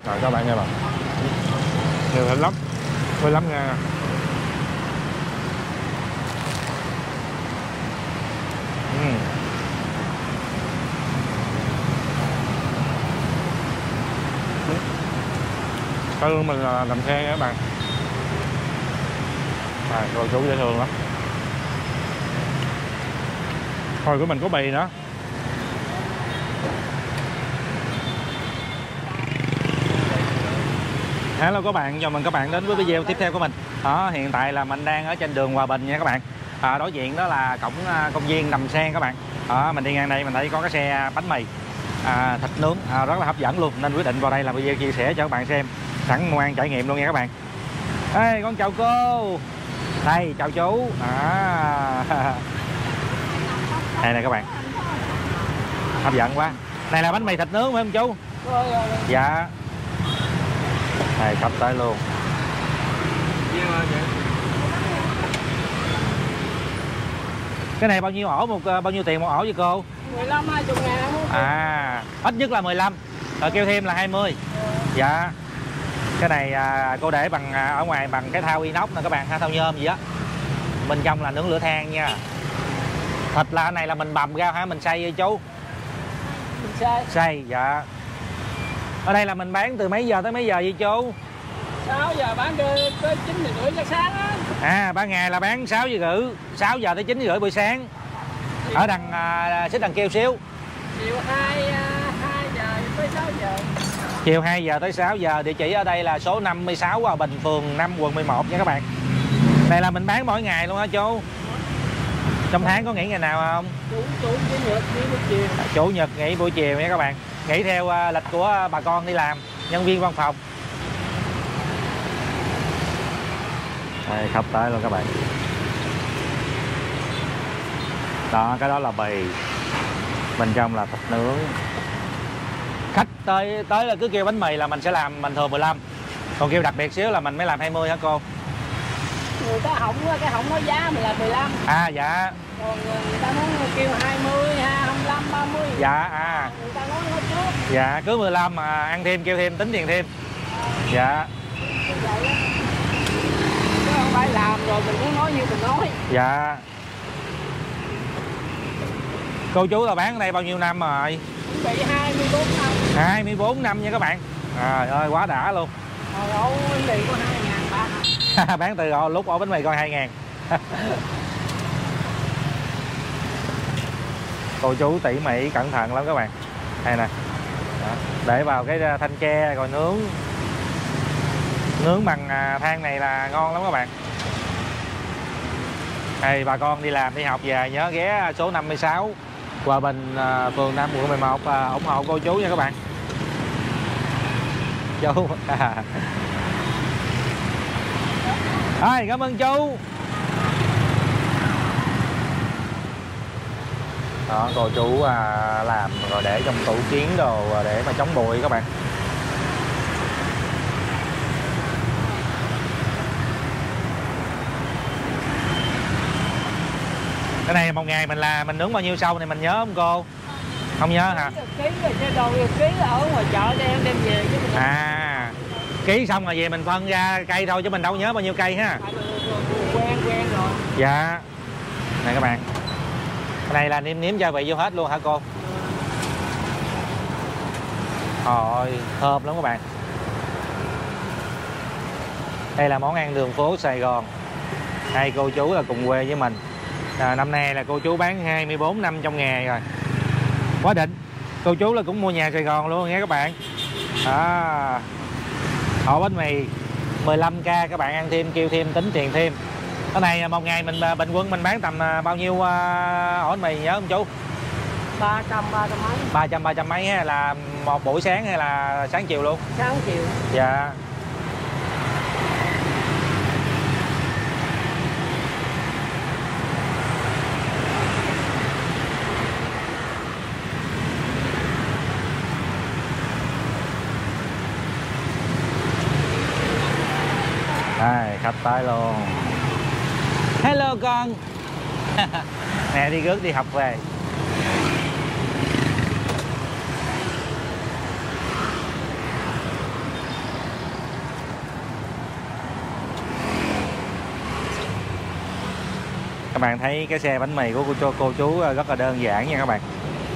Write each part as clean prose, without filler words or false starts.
Rồi các bạn nghe bạn, nhiều thịt lắm, tươi lắm nha. Cái lương mình là làm khen các bạn. Cô chú dễ thương lắm. Thôi của mình có bì nữa. Hello các bạn, chào mừng các bạn đến với video tiếp theo của mình. Hiện tại là mình đang ở trên đường Hòa Bình nha các bạn. Đối diện đó là cổng công viên Đầm Sen các bạn. Mình đi ngang đây mình thấy có cái xe bánh mì thịt nướng rất là hấp dẫn luôn, nên quyết định vào đây làm video chia sẻ cho các bạn xem, sẵn ngoan trải nghiệm luôn nha các bạn. Ê, con chào cô. Đây, chào chú. Đây nè các bạn, hấp dẫn quá. Này là bánh mì thịt nướng phải không chú? Dạ. Này sắp tới luôn. Cái này bao nhiêu ổ bao nhiêu tiền một ổ vậy cô? 15 20 ngàn. Ít nhất là 15. Rồi kêu thêm là 20. Dạ. Cái này cô để bằng ở ngoài bằng cái thau inox nè các bạn, thau nhôm gì á. Bên trong là nướng lửa than nha. Thịt là này là mình bằm ra hả, mình xay chú? Mình xay, dạ. Ở đây là mình bán từ mấy giờ tới mấy giờ vậy chú? 6 giờ bán tới 9 giờ rưỡi sáng á. Ban ngày là bán 6 giờ tới 9 giờ rưỡi buổi sáng. Ở đằng xích đằng kêu xíu. Chiều 2 giờ tới 6 giờ. Chiều 2 giờ tới 6 giờ. Địa chỉ ở đây là số 56 Hòa Bình, phường 5, quận 11 nha các bạn. Này là mình bán mỗi ngày luôn hả chú? Trong tháng có nghỉ ngày nào không? Chủ nhật nghỉ buổi chiều. Chủ nhật nghỉ buổi chiều nha các bạn. Nghỉ theo lịch của bà con đi làm, nhân viên văn phòng. Đây, khách tới luôn các bạn. Đó, cái đó là bì. Bên trong là thịt nướng. Khách tới là cứ kêu bánh mì là mình sẽ làm bình thường 15. Còn kêu đặc biệt xíu là mình mới làm 20 hả cô? Người ta cái hỏng nói giá mình là 15. Dạ. Còn người ta nói kêu 20, 25, 30. Dạ. Người ta nói trước. Dạ, cứ 15 mà ăn thêm kêu thêm tính tiền thêm. Dạ. Chứ không phải làm rồi mình muốn nói như mình nói. Dạ. Cô chú là bán ở đây bao nhiêu năm rồi? Chuẩn bị 24 năm. 24 năm nha các bạn. Trời ơi, quá đã luôn. Ổ bánh mì có 2.000 ba. Bán từ lúc ổ bánh mì coi 2.000. Cô chú tỉ mỉ cẩn thận lắm các bạn. Đây nè. Đó. Để vào cái thanh tre rồi nướng bằng than này là ngon lắm các bạn. Hey, bà con đi làm đi học về nhớ ghé số 56 Hòa Bình, phường 5, quận 11 ủng hộ cô chú nha các bạn. Chú. Rồi, cảm ơn chú. Đó, cô chú làm rồi để trong tủ kiến đồ để mà chống bụi các bạn. Cái này một ngày mình nướng bao nhiêu sâu này mình nhớ không cô? Không nhớ hả? Ký ở ngoài chợ đem về chứ mình... Ký xong rồi về mình phân ra cây thôi chứ mình đâu nhớ bao nhiêu cây ha. Quen rồi. Dạ. Này các bạn. Cái này là nêm gia vị vô hết luôn hả cô? Ôi, thơm lắm các bạn. Đây là món ăn đường phố Sài Gòn. Hai cô chú là cùng quê với mình. Năm nay là cô chú bán 24 năm trong nghề rồi. Quá đỉnh. Cô chú là cũng mua nhà Sài Gòn luôn nha các bạn. Ổ bánh mì 15k các bạn ăn thêm kêu thêm tính tiền thêm. Cái này một ngày mình bình quân mình bán tầm bao nhiêu ổ bánh mì nhớ không chú? 300 mấy. 300 mấy ha, là một buổi sáng hay là sáng chiều luôn? Sáng chiều. Dạ. Đây, khách tới luôn. Hello con. Nè, đi rước đi học về. bạn thấy cái xe bánh mì của cô chú rất là đơn giản nha các bạn.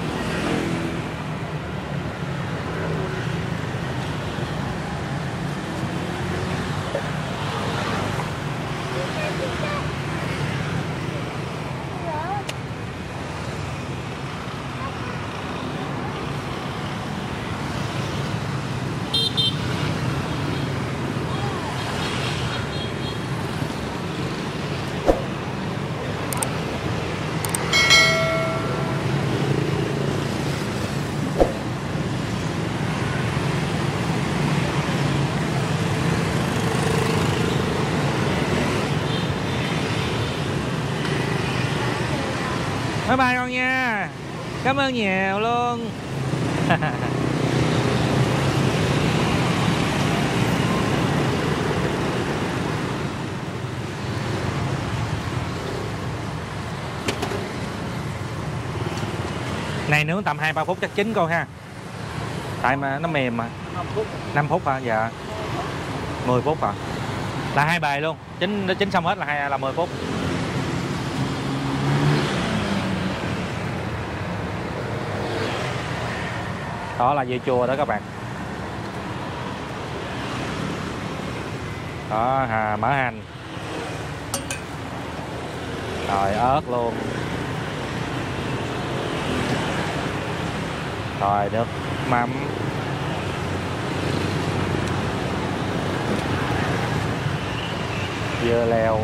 Bye bye con nha. Cảm ơn nhiều luôn. Này nướng tầm 2-3 phút chắc chín cô ha. Tại mà nó mềm mà. 5 phút hả? Dạ. 10 phút à. Là 2 bài luôn. Nó chín xong hết là 10 phút. Đó là dưa chua đó các bạn. Đó, mỡ hành. Rồi ớt luôn. Rồi nước mắm. Dưa leo.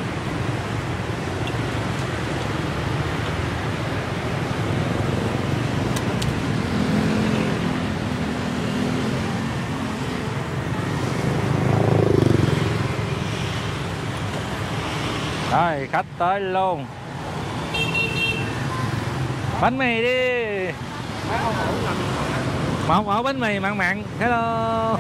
Rồi khách tới luôn. Bánh mì đi. Một ổ bánh mì mặn mặn. Hello.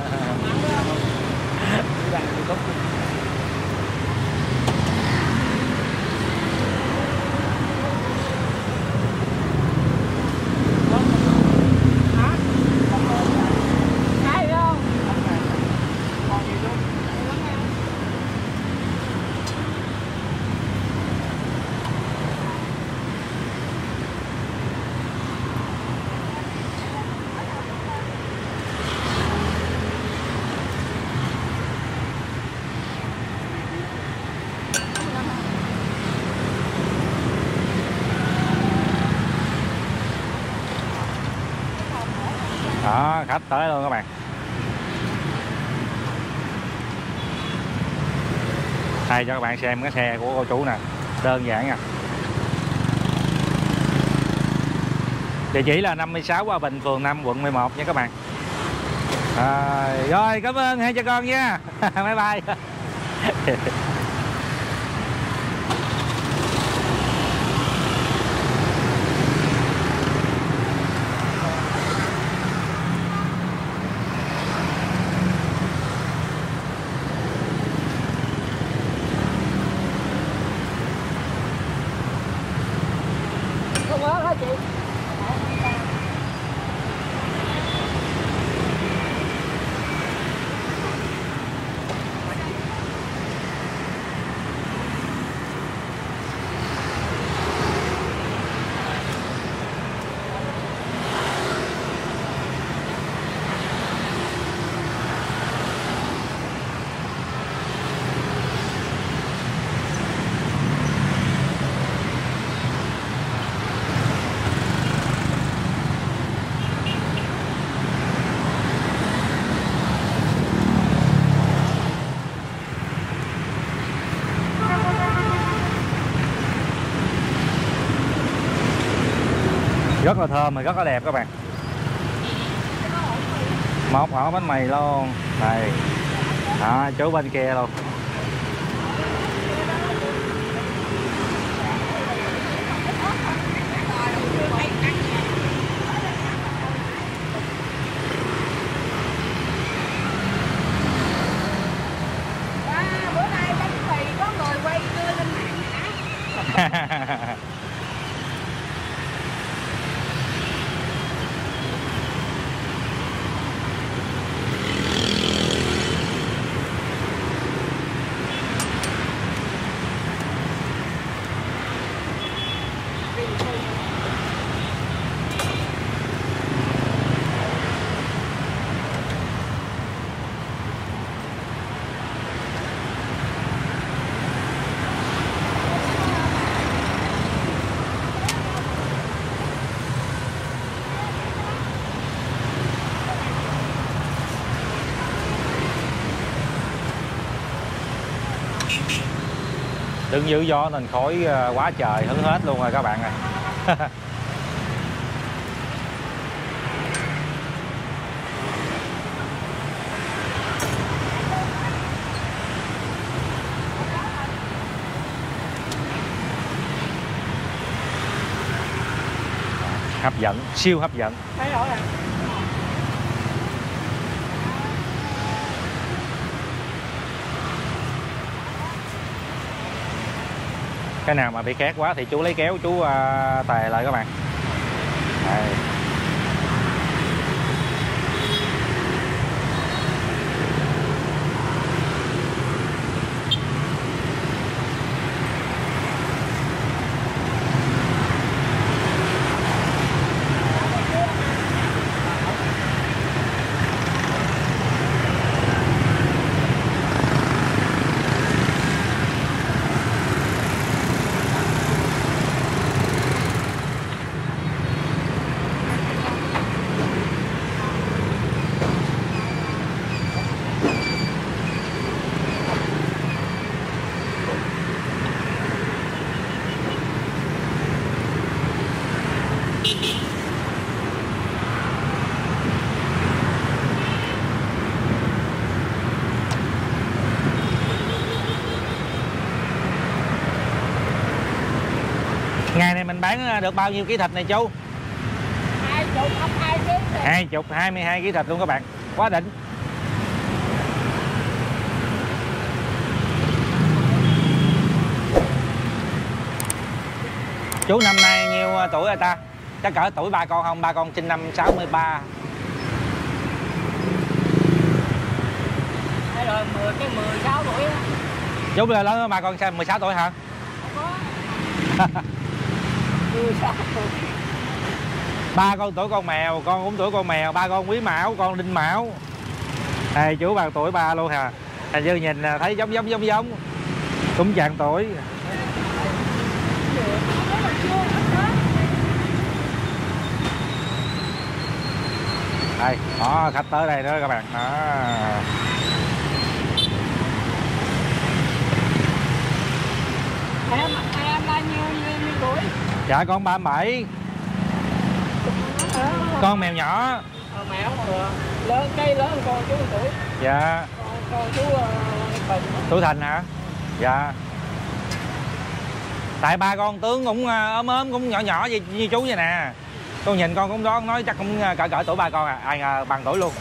Đó, khách tới luôn các bạn. Đây cho các bạn xem cái xe của cô chú nè. Đơn giản à. Địa chỉ là 56 Hòa Bình, phường 5, quận 11 nha các bạn. Rồi cảm ơn hai cha con nha. Bye bye. Không có hả chị? Rất là thơm và rất là đẹp các bạn. Một ổ bánh mì luôn. Đây. Đó, chú bên kia luôn. Bữa nay bánh mì có người quay đưa lên mạng hả? đứng dưới gió nên khói quá trời hứng hết luôn rồi các bạn ơi. Hấp dẫn, siêu hấp dẫn. Thấy rồi à. Cái nào mà bị khét quá thì chú lấy kéo chú tè lại các bạn. Đây. Ngày này mình bán được bao nhiêu ký thịt này chú? 20, 22 kg. 20, 22 ký thịt luôn các bạn. Quá đỉnh. Chú năm nay nhiêu tuổi rồi ta? Chắc cỡ tuổi ba con không? Ba con sinh năm 63. Hay rồi 16 tuổi á. Chú lớn hơn ba con 16 tuổi hả? Không có. 16 tuổi. Ba con tuổi con mèo, con cũng tuổi con mèo, ba con Quý Mão, con Đinh Mão. Đây chú bằng tuổi ba luôn hả? Hình như nhìn thấy giống. Cũng chạng tuổi. Đây, đó, khách tới đây đó các bạn. Đó. Em là nhiêu tuổi? Dạ con 37. Con mèo nhỏ. Mèo lớn, cây lớn hơn con chú 1 tuổi. Dạ. Con chú Bình. Chú Thành hả? Dạ. Tại ba con tướng cũng ốm cũng nhỏ như chú vậy nè. Con nhìn con cũng đó nói chắc cũng cỡ tuổi ba con à. Ai ngờ bằng tuổi luôn.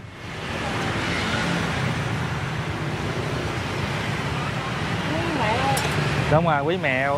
Đúng rồi, Quý mèo.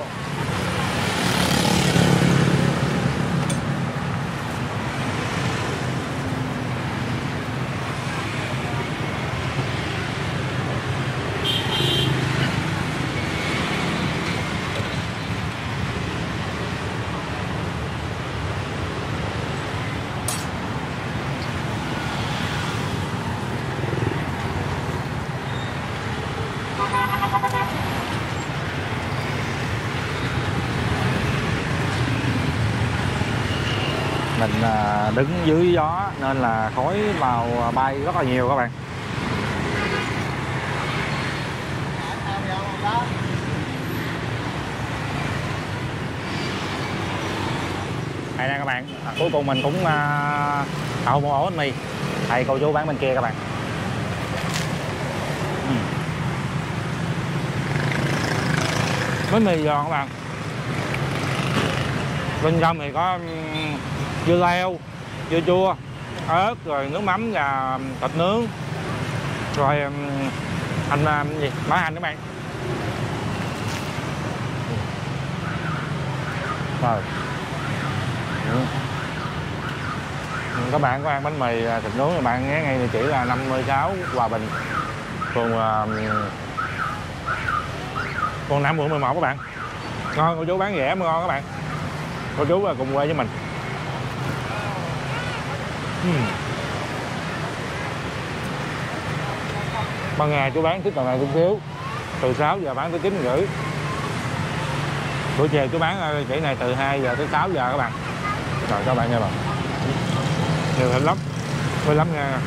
Mình đứng dưới gió nên là khói vào bay rất là nhiều các bạn. Đây nè các bạn, cuối cùng mình cũng đậu một ổ bánh mì. Thầy cô chú bán bên kia các bạn. Bánh mì giòn các bạn. Bên trong thì có dưa leo, dưa chua, ớt, rồi nước mắm và thịt nướng, rồi hành gì bả hành các bạn. Rồi các bạn có ăn bánh mì thịt nướng thì bạn ghé ngay địa chỉ là 56 Hòa Bình, phường Quận 5 quận 11 các bạn. Ngon, cô chú bán rẻ mới ngon các bạn. Cô chú là cùng quê với mình. Ban ngày chú bán thích tuần này cũng thiếu, từ 6 giờ bán tới 9 rưỡi. Buổi chiều chú bán chỉ này từ 2 giờ tới 6 giờ các bạn. Rồi các bạn nghe bạn, nhiều thịt lắm, vui lắm nha.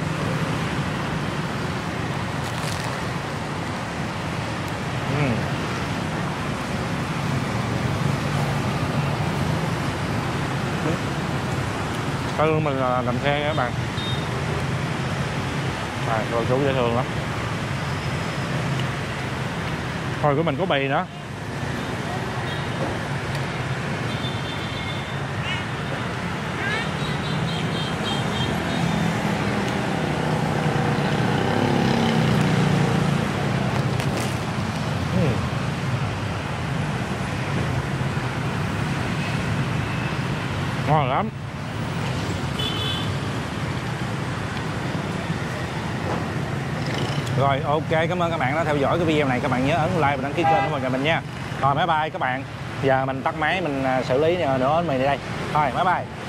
Tư mình là Đầm Sen các bạn. Rồi chú dễ thương lắm. Thôi của mình có bì nữa. Ngon lắm. Rồi ok, cảm ơn các bạn đã theo dõi cái video này. Các bạn nhớ ấn like và đăng ký kênh của mình nha. Rồi bye bye các bạn. Giờ mình tắt máy, mình xử lý nữa bánh mì này đây. Thôi bye bye.